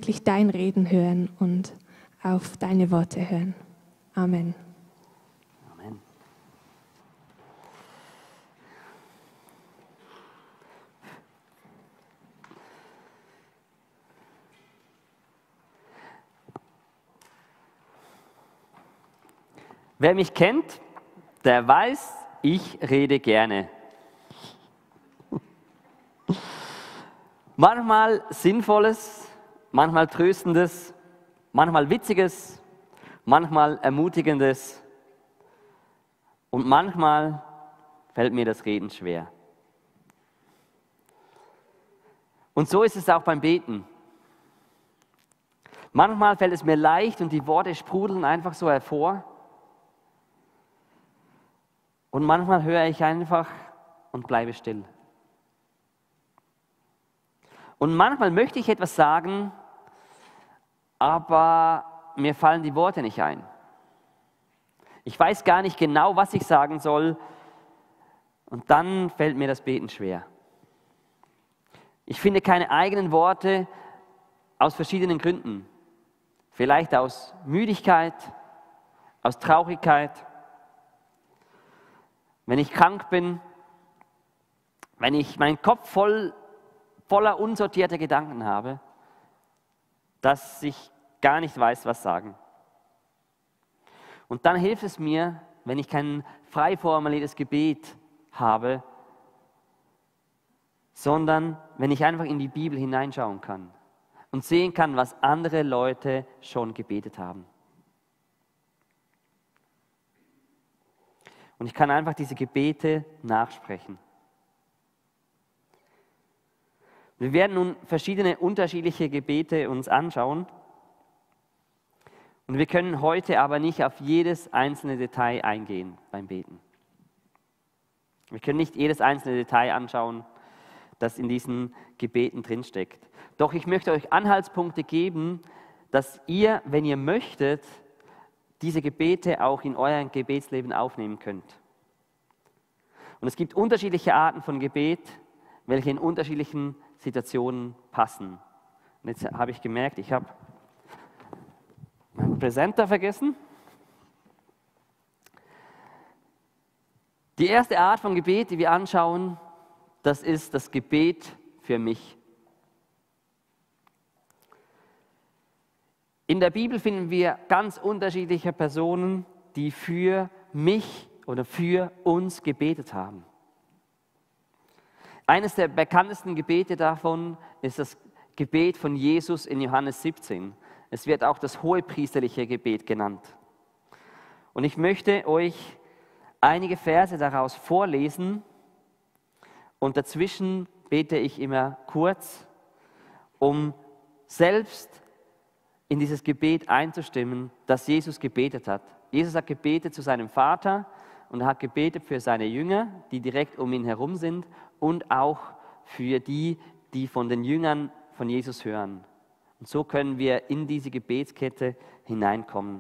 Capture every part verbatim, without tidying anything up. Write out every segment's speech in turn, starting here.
wirklich dein Reden hören und auf deine Worte hören. Amen. Amen. Wer mich kennt, der weiß, ich rede gerne. Manchmal Sinnvolles, manchmal Tröstendes, manchmal Witziges, manchmal Ermutigendes und manchmal fällt mir das Reden schwer. Und so ist es auch beim Beten. Manchmal fällt es mir leicht und die Worte sprudeln einfach so hervor. Und manchmal höre ich einfach und bleibe still. Und manchmal möchte ich etwas sagen, aber mir fallen die Worte nicht ein. Ich weiß gar nicht genau, was ich sagen soll, und dann fällt mir das Beten schwer. Ich finde keine eigenen Worte aus verschiedenen Gründen. Vielleicht aus Müdigkeit, aus Traurigkeit, wenn ich krank bin, wenn ich meinen Kopf voll voller unsortierter Gedanken habe, dass ich gar nicht weiß, was sagen. Und dann hilft es mir, wenn ich kein frei formuliertes Gebet habe, sondern wenn ich einfach in die Bibel hineinschauen kann und sehen kann, was andere Leute schon gebetet haben. Und ich kann einfach diese Gebete nachsprechen. Wir werden nun verschiedene unterschiedliche Gebete uns anschauen. Und wir können heute aber nicht auf jedes einzelne Detail eingehen beim Beten. Wir können nicht jedes einzelne Detail anschauen, das in diesen Gebeten drinsteckt. Doch ich möchte euch Anhaltspunkte geben, dass ihr, wenn ihr möchtet, diese Gebete auch in euer Gebetsleben aufnehmen könnt. Und es gibt unterschiedliche Arten von Gebet, welche in unterschiedlichen Situationen passen. Und jetzt habe ich gemerkt, ich habe meinen Präsenter vergessen. Die erste Art von Gebet, die wir anschauen, das ist das Gebet für mich. In der Bibel finden wir ganz unterschiedliche Personen, die für mich oder für uns gebetet haben. Eines der bekanntesten Gebete davon ist das Gebet von Jesus in Johannes siebzehn. Es wird auch das hohepriesterliche Gebet genannt. Und ich möchte euch einige Verse daraus vorlesen und dazwischen bete ich immer kurz, um selbst in dieses Gebet einzustimmen, das Jesus gebetet hat. Jesus hat gebetet zu seinem Vater und er hat gebetet für seine Jünger, die direkt um ihn herum sind, und auch für die, die von den Jüngern von Jesus hören. Und so können wir in diese Gebetskette hineinkommen.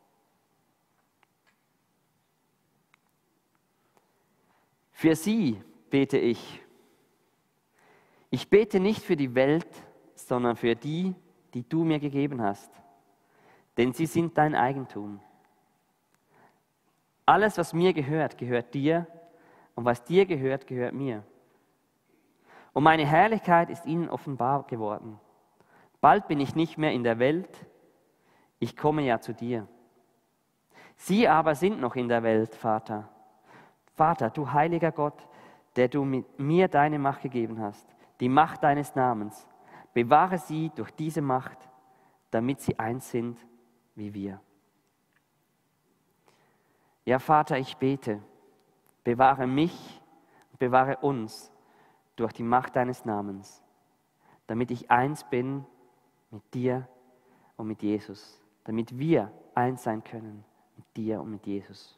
Für sie bete ich. Ich bete nicht für die Welt, sondern für die, die du mir gegeben hast. Denn sie sind dein Eigentum. Alles, was mir gehört, gehört dir, und was dir gehört, gehört mir. Und meine Herrlichkeit ist ihnen offenbar geworden. Bald bin ich nicht mehr in der Welt, ich komme ja zu dir. Sie aber sind noch in der Welt, Vater. Vater, du heiliger Gott, der du mir deine Macht gegeben hast, die Macht deines Namens, bewahre sie durch diese Macht, damit sie eins sind wie wir. Ja, Vater, ich bete, bewahre mich und bewahre uns durch die Macht deines Namens, damit ich eins bin mit dir und mit Jesus, damit wir eins sein können mit dir und mit Jesus.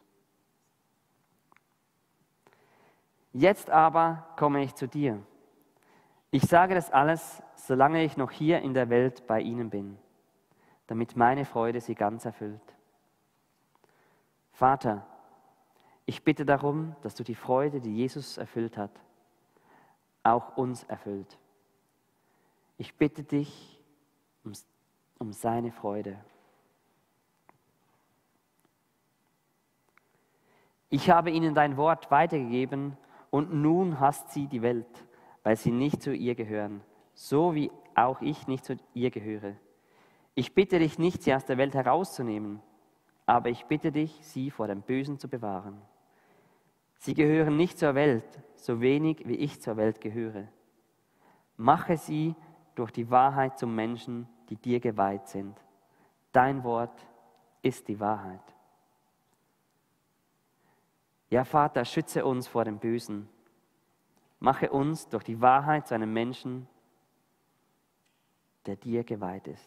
Jetzt aber komme ich zu dir. Ich sage das alles, solange ich noch hier in der Welt bei ihnen bin, damit meine Freude sie ganz erfüllt. Vater, ich bitte darum, dass du die Freude, die Jesus erfüllt hat, auch uns erfüllt. Ich bitte dich um, um seine Freude. Ich habe ihnen dein Wort weitergegeben und nun hasst sie die Welt, weil sie nicht zu ihr gehören, so wie auch ich nicht zu ihr gehöre. Ich bitte dich nicht, sie aus der Welt herauszunehmen, aber ich bitte dich, sie vor dem Bösen zu bewahren. Sie gehören nicht zur Welt, so wenig wie ich zur Welt gehöre. Mache sie durch die Wahrheit zum Menschen, die dir geweiht sind. Dein Wort ist die Wahrheit. Ja, Vater, schütze uns vor dem Bösen. Mache uns durch die Wahrheit zu einem Menschen, der dir geweiht ist.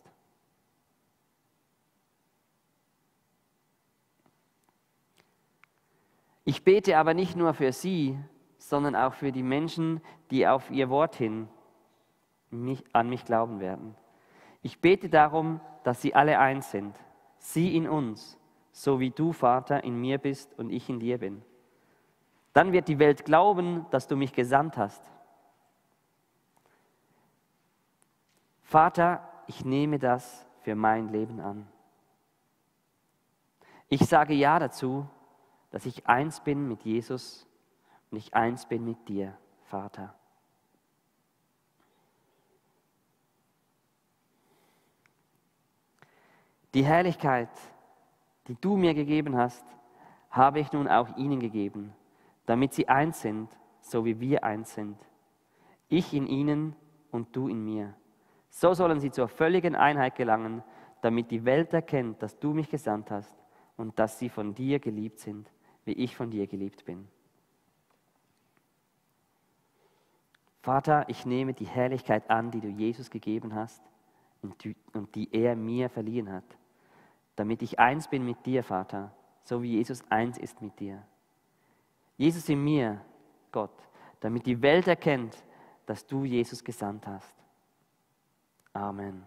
Ich bete aber nicht nur für sie, sondern auch für die Menschen, die auf ihr Wort hin mich, an mich glauben werden. Ich bete darum, dass sie alle eins sind, sie in uns, so wie du, Vater, in mir bist und ich in dir bin. Dann wird die Welt glauben, dass du mich gesandt hast. Vater, ich nehme das für mein Leben an. Ich sage ja dazu, dass ich eins bin mit Jesus und ich eins bin mit dir, Vater. Die Herrlichkeit, die du mir gegeben hast, habe ich nun auch ihnen gegeben, damit sie eins sind, so wie wir eins sind. Ich in ihnen und du in mir. So sollen sie zur völligen Einheit gelangen, damit die Welt erkennt, dass du mich gesandt hast und dass sie von dir geliebt sind, wie ich von dir geliebt bin. Vater, ich nehme die Herrlichkeit an, die du Jesus gegeben hast und die er mir verliehen hat, damit ich eins bin mit dir, Vater, so wie Jesus eins ist mit dir. Jesus in mir, Gott, damit die Welt erkennt, dass du Jesus gesandt hast. Amen.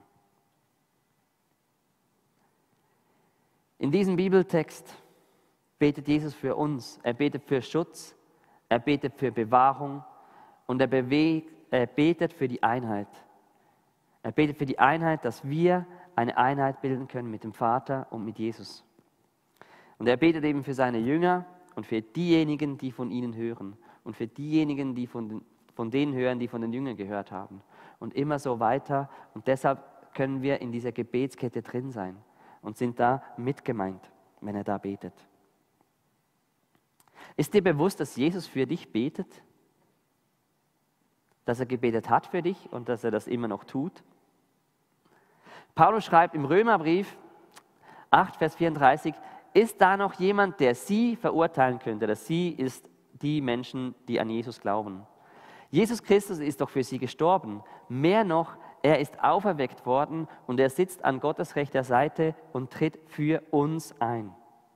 In diesem Bibeltext betet Jesus für uns. Er betet für Schutz, er betet für Bewahrung und er, bewegt, er betet für die Einheit. Er betet für die Einheit, dass wir eine Einheit bilden können mit dem Vater und mit Jesus. Und er betet eben für seine Jünger und für diejenigen, die von ihnen hören und für diejenigen, die von, den, von denen hören, die von den Jüngern gehört haben. Und immer so weiter. Und deshalb können wir in dieser Gebetskette drin sein und sind da mitgemeint, wenn er da betet. Ist dir bewusst, dass Jesus für dich betet? Dass er gebetet hat für dich und dass er das immer noch tut? Paulus schreibt im Römerbrief acht, Vers vierunddreißig, ist da noch jemand, der sie verurteilen könnte? Das sie ist die Menschen, die an Jesus glauben. Jesus Christus ist doch für sie gestorben. Mehr noch, er ist auferweckt worden und er sitzt an Gottes rechter Seite und tritt für uns ein.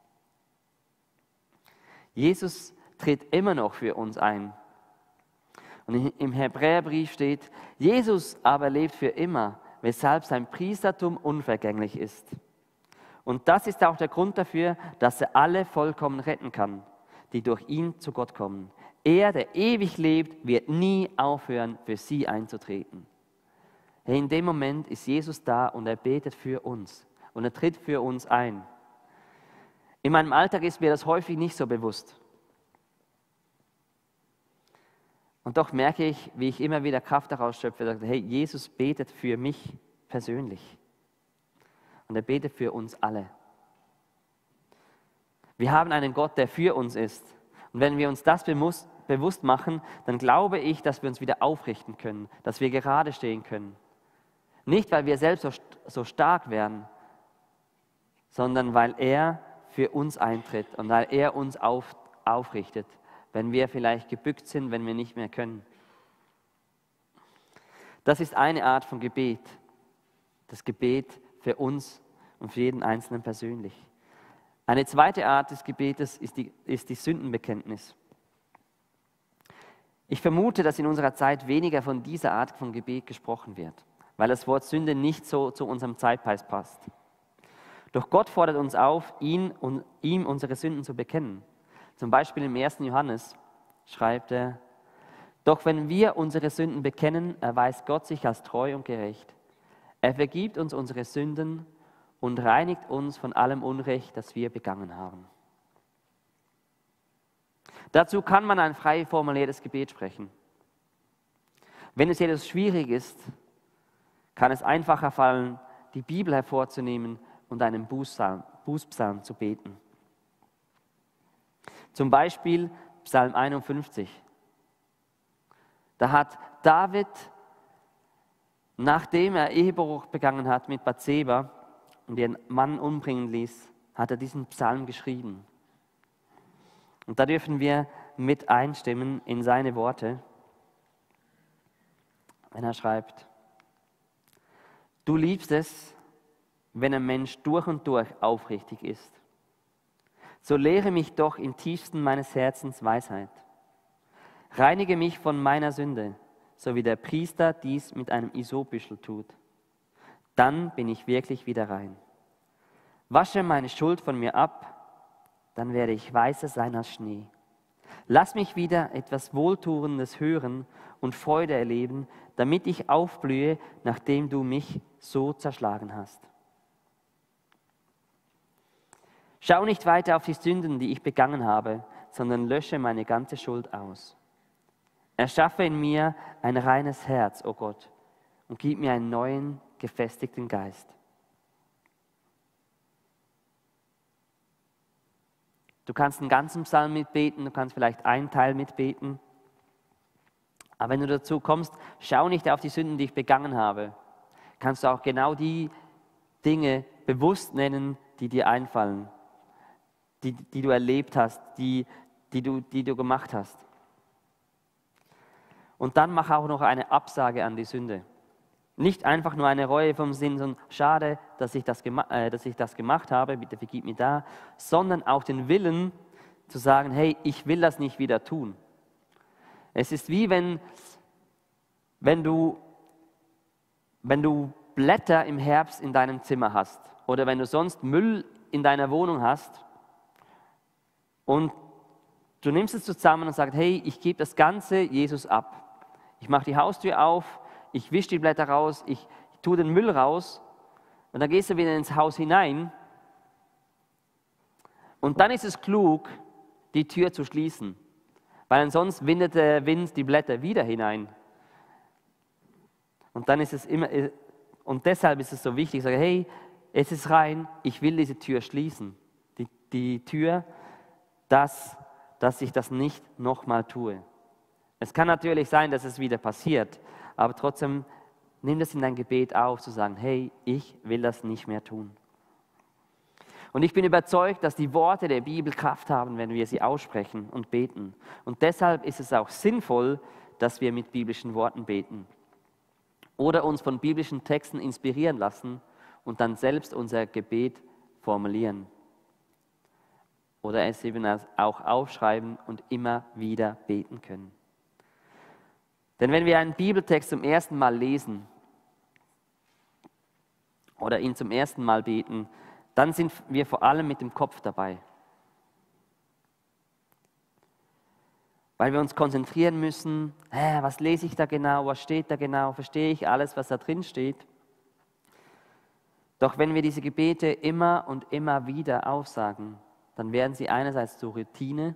Jesus tritt immer noch für uns ein. Und im Hebräerbrief steht, Jesus aber lebt für immer, weshalb sein Priestertum unvergänglich ist. Und das ist auch der Grund dafür, dass er alle vollkommen retten kann, die durch ihn zu Gott kommen. Er, der ewig lebt, wird nie aufhören, für sie einzutreten. In dem Moment ist Jesus da und er betet für uns und er tritt für uns ein. In meinem Alltag ist mir das häufig nicht so bewusst. Und doch merke ich, wie ich immer wieder Kraft daraus schöpfe, sage, hey, Jesus betet für mich persönlich. Und er betet für uns alle. Wir haben einen Gott, der für uns ist. Und wenn wir uns das bewusst machen, dann glaube ich, dass wir uns wieder aufrichten können, dass wir gerade stehen können. Nicht, weil wir selbst so, so stark werden, sondern weil er für uns eintritt und weil er uns auf, aufrichtet, wenn wir vielleicht gebückt sind, wenn wir nicht mehr können. Das ist eine Art von Gebet, das Gebet für uns und für jeden Einzelnen persönlich. Eine zweite Art des Gebetes ist die, ist die Sündenbekenntnis. Ich vermute, dass in unserer Zeit weniger von dieser Art von Gebet gesprochen wird, weil das Wort Sünde nicht so zu unserem Zeitgeist passt. Doch Gott fordert uns auf, ihn und ihm unsere Sünden zu bekennen. Zum Beispiel im ersten Johannes schreibt er, doch wenn wir unsere Sünden bekennen, erweist Gott sich als treu und gerecht. Er vergibt uns unsere Sünden und reinigt uns von allem Unrecht, das wir begangen haben. Dazu kann man ein frei formuliertes Gebet sprechen. Wenn es jedoch schwierig ist, kann es einfacher fallen, die Bibel hervorzunehmen und einen Bußpsalm, Bußpsalm zu beten. Zum Beispiel Psalm einundfünfzig. Da hat David, nachdem er Ehebruch begangen hat mit Bathseba und ihren Mann umbringen ließ, hat er diesen Psalm geschrieben. Und da dürfen wir mit einstimmen in seine Worte, wenn er schreibt: Du liebst es, wenn ein Mensch durch und durch aufrichtig ist. So lehre mich doch im tiefsten meines Herzens Weisheit. Reinige mich von meiner Sünde, so wie der Priester dies mit einem Isopbüschel tut. Dann bin ich wirklich wieder rein. Wasche meine Schuld von mir ab, dann werde ich weißer sein als Schnee. Lass mich wieder etwas Wohltuendes hören und Freude erleben, damit ich aufblühe, nachdem du mich so zerschlagen hast. Schau nicht weiter auf die Sünden, die ich begangen habe, sondern lösche meine ganze Schuld aus. Erschaffe in mir ein reines Herz, o oh Gott, und gib mir einen neuen, gefestigten Geist. Du kannst einen ganzen Psalm mitbeten, du kannst vielleicht einen Teil mitbeten. Aber wenn du dazu kommst, schau nicht auf die Sünden, die ich begangen habe, kannst du auch genau die Dinge bewusst nennen, die dir einfallen, die, die du erlebt hast, die, die, du, die du gemacht hast. Und dann mach auch noch eine Absage an die Sünde. Nicht einfach nur eine Reue vom Sinn, sondern schade, dass ich das, gema- äh, dass ich das gemacht habe, bitte vergib mir da, sondern auch den Willen zu sagen, hey, ich will das nicht wieder tun. Es ist wie wenn, wenn, du, wenn du Blätter im Herbst in deinem Zimmer hast oder wenn du sonst Müll in deiner Wohnung hast und du nimmst es zusammen und sagst, hey, ich gebe das Ganze Jesus ab. Ich mache die Haustür auf, ich wische die Blätter raus, ich, ich tue den Müll raus und dann gehst du wieder ins Haus hinein und dann ist es klug, die Tür zu schließen, weil sonst windet der Wind die Blätter wieder hinein. Und dann ist es immer, und deshalb ist es so wichtig, ich sage, hey, es ist rein, ich will diese Tür schließen. Die, die Tür, dass, dass ich das nicht nochmal tue. Es kann natürlich sein, dass es wieder passiert, aber trotzdem nimm das in dein Gebet auf, zu sagen, hey, ich will das nicht mehr tun. Und ich bin überzeugt, dass die Worte der Bibel Kraft haben, wenn wir sie aussprechen und beten. Und deshalb ist es auch sinnvoll, dass wir mit biblischen Worten beten. Oder uns von biblischen Texten inspirieren lassen und dann selbst unser Gebet formulieren. Oder es eben auch aufschreiben und immer wieder beten können. Denn wenn wir einen Bibeltext zum ersten Mal lesen oder ihn zum ersten Mal beten, dann sind wir vor allem mit dem Kopf dabei. Weil wir uns konzentrieren müssen, hä, was lese ich da genau, was steht da genau, verstehe ich alles, was da drin steht. Doch wenn wir diese Gebete immer und immer wieder aufsagen, dann werden sie einerseits zur Routine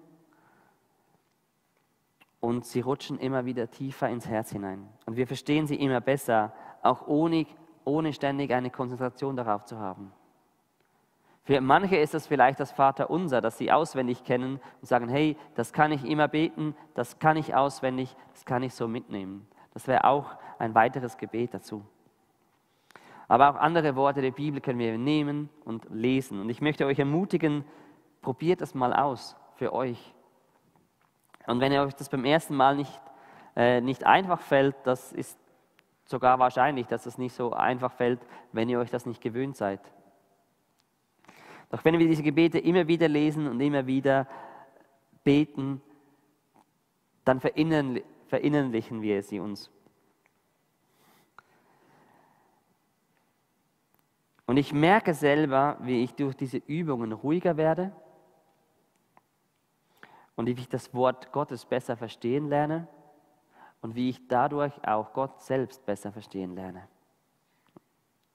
und sie rutschen immer wieder tiefer ins Herz hinein. Und wir verstehen sie immer besser, auch ohne, ohne ständig eine Konzentration darauf zu haben. Für manche ist es vielleicht das Vaterunser, das sie auswendig kennen und sagen, hey, das kann ich immer beten, das kann ich auswendig, das kann ich so mitnehmen. Das wäre auch ein weiteres Gebet dazu. Aber auch andere Worte der Bibel können wir nehmen und lesen. Und ich möchte euch ermutigen, probiert das mal aus für euch. Und wenn euch das beim ersten Mal nicht, äh, nicht einfach fällt, das ist sogar wahrscheinlich, dass es nicht so einfach fällt, wenn ihr euch das nicht gewöhnt seid. Doch wenn wir diese Gebete immer wieder lesen und immer wieder beten, dann verinnerlichen wir sie uns. Und ich merke selber, wie ich durch diese Übungen ruhiger werde und wie ich das Wort Gottes besser verstehen lerne und wie ich dadurch auch Gott selbst besser verstehen lerne.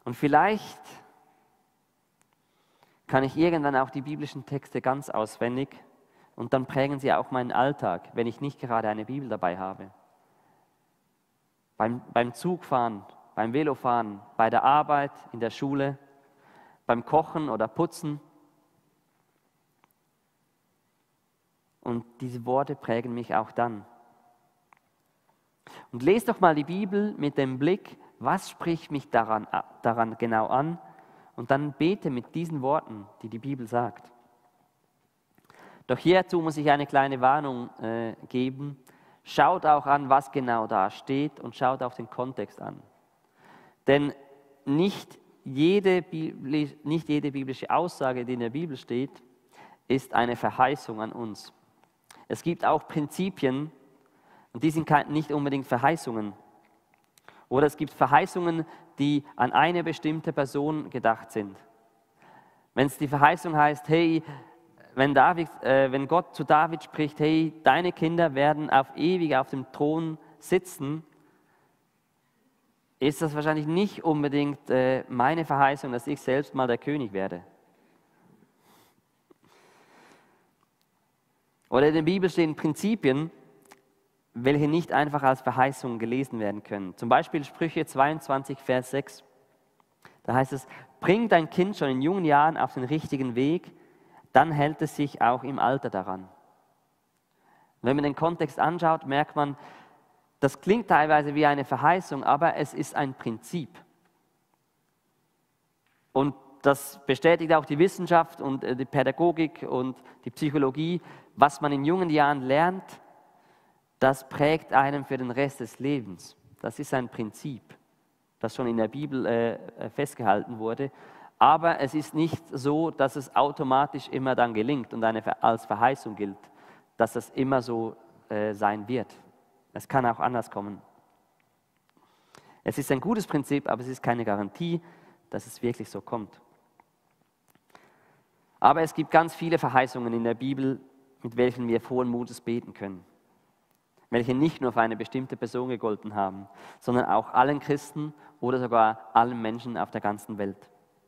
Und vielleicht kann ich irgendwann auch die biblischen Texte ganz auswendig und dann prägen sie auch meinen Alltag, wenn ich nicht gerade eine Bibel dabei habe. Beim, beim Zugfahren, beim Velofahren, bei der Arbeit, in der Schule, beim Kochen oder Putzen. Und diese Worte prägen mich auch dann. Und lest doch mal die Bibel mit dem Blick, was spricht mich daran, daran genau an? Und dann bete mit diesen Worten, die die Bibel sagt. Doch hierzu muss ich eine kleine Warnung äh, geben. Schaut auch an, was genau da steht und schaut auch den Kontext an. Denn nicht jede, Bibli- nicht jede biblische Aussage, die in der Bibel steht, ist eine Verheißung an uns. Es gibt auch Prinzipien, und die sind nicht unbedingt Verheißungen. Oder es gibt Verheißungen, die an eine bestimmte Person gedacht sind. Wenn es die Verheißung heißt, hey, wenn, David, äh, wenn Gott zu David spricht, hey, deine Kinder werden auf ewig auf dem Thron sitzen, ist das wahrscheinlich nicht unbedingt äh, meine Verheißung, dass ich selbst mal der König werde. Oder in der Bibel stehen Prinzipien, welche nicht einfach als Verheißung gelesen werden können. Zum Beispiel Sprüche zweiundzwanzig, Vers sechs. Da heißt es, bring dein Kind schon in jungen Jahren auf den richtigen Weg, dann hält es sich auch im Alter daran. Wenn man den Kontext anschaut, merkt man, das klingt teilweise wie eine Verheißung, aber es ist ein Prinzip. Und das bestätigt auch die Wissenschaft und die Pädagogik und die Psychologie. Was man in jungen Jahren lernt, das prägt einen für den Rest des Lebens. Das ist ein Prinzip, das schon in der Bibel äh, festgehalten wurde. Aber es ist nicht so, dass es automatisch immer dann gelingt und eine, als Verheißung gilt, dass das immer so äh, sein wird. Es kann auch anders kommen. Es ist ein gutes Prinzip, aber es ist keine Garantie, dass es wirklich so kommt. Aber es gibt ganz viele Verheißungen in der Bibel, mit welchen wir frohen Mutes beten können. Welche nicht nur für eine bestimmte Person gegolten haben, sondern auch allen Christen oder sogar allen Menschen auf der ganzen Welt.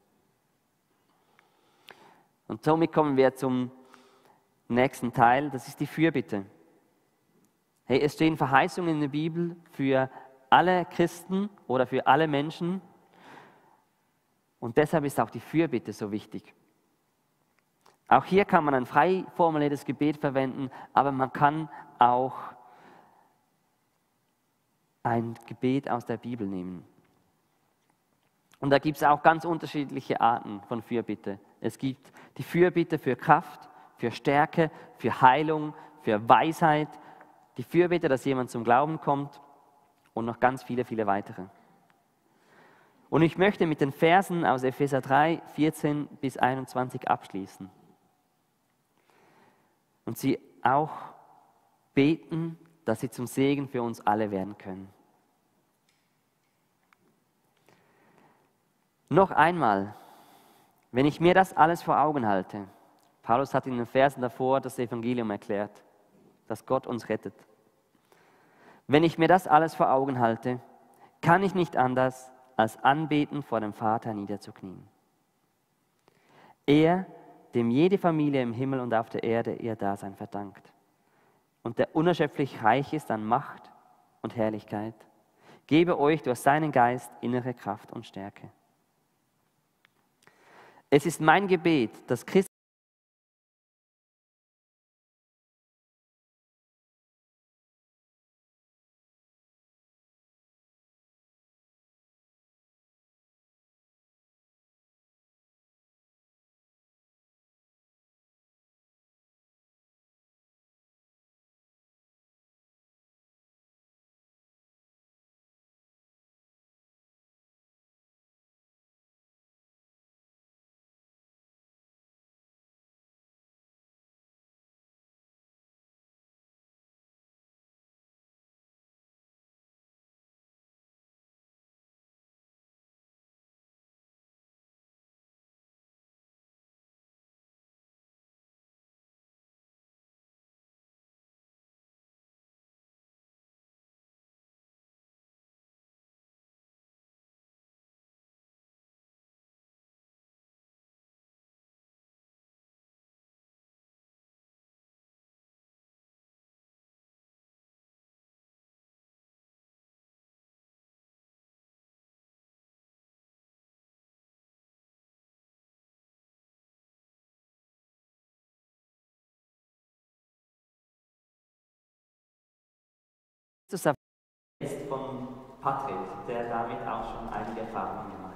Und somit kommen wir zum nächsten Teil, das ist die Fürbitte. Hey, es stehen Verheißungen in der Bibel für alle Christen oder für alle Menschen und deshalb ist auch die Fürbitte so wichtig. Auch hier kann man ein frei formuliertes Gebet verwenden, aber man kann auch ein Gebet aus der Bibel nehmen. Und da gibt es auch ganz unterschiedliche Arten von Fürbitte. Es gibt die Fürbitte für Kraft, für Stärke, für Heilung, für Weisheit, die Fürbitte, dass jemand zum Glauben kommt und noch ganz viele, viele weitere. Und ich möchte mit den Versen aus Epheser drei, vierzehn bis einundzwanzig abschließen. Und sie auch beten, dass sie zum Segen für uns alle werden können. Noch einmal, wenn ich mir das alles vor Augen halte, Paulus hat in den Versen davor das Evangelium erklärt, dass Gott uns rettet. Wenn ich mir das alles vor Augen halte, kann ich nicht anders, als anbeten vor dem Vater niederzuknien. Er, dem jede Familie im Himmel und auf der Erde ihr Dasein verdankt und der unerschöpflich reich ist an Macht und Herrlichkeit, gebe euch durch seinen Geist innere Kraft und Stärke. Es ist mein Gebet, dass Christus Das ist von Patrick, der damit auch schon einige Erfahrungen gemacht hat.